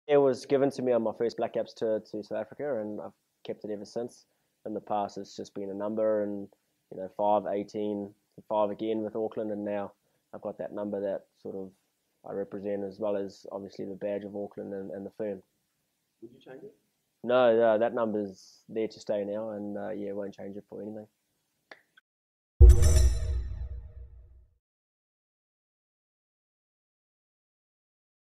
It was given to me on my first Black Caps tour to South Africa, and I've kept it ever since. In the past, it's just been a number, and 5, 18, 5 again with Auckland, and now I've got that number that sort of I represent, as well as obviously the badge of Auckland and the firm. Would you change it? No, that number's there to stay now, and yeah, won't change it for anything.